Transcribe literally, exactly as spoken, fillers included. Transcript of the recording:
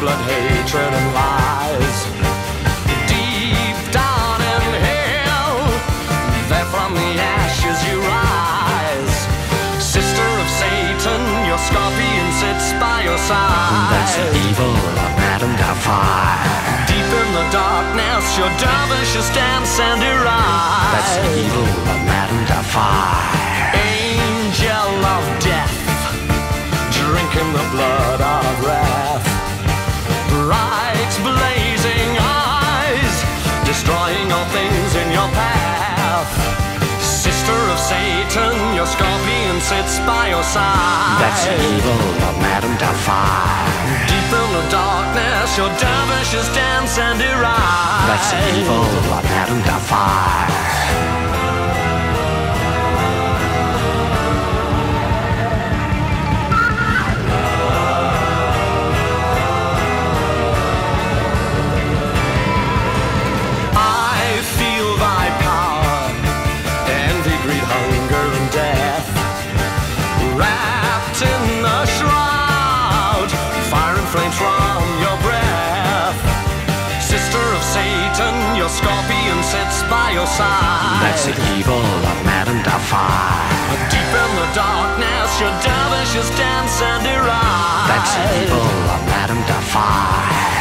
blood, hatred, and lies. Deep down in hell, there from the ashes you rise. Sister of Satan, your scorpion sits by your side. That's the evil of Madame Doubtfire. Deep in the darkness, your dervishes dance and deride. That's the evil of Madame Doubtfire. Angel of death, drinking the blood of wrath. Bright blazing eyes, destroying all things in your path. Sister of Satan, your scorpion sits by your side. That's the evil of Madame Doubtfire. Deep in the darkness, your dervishes dance and deride. That's the evil of Madame Doubtfire. Your scorpion sits by your side. That's the evil of Madame Doubtfire. Deep in the darkness, your dervishes dance and deride. That's the evil of Madame Doubtfire.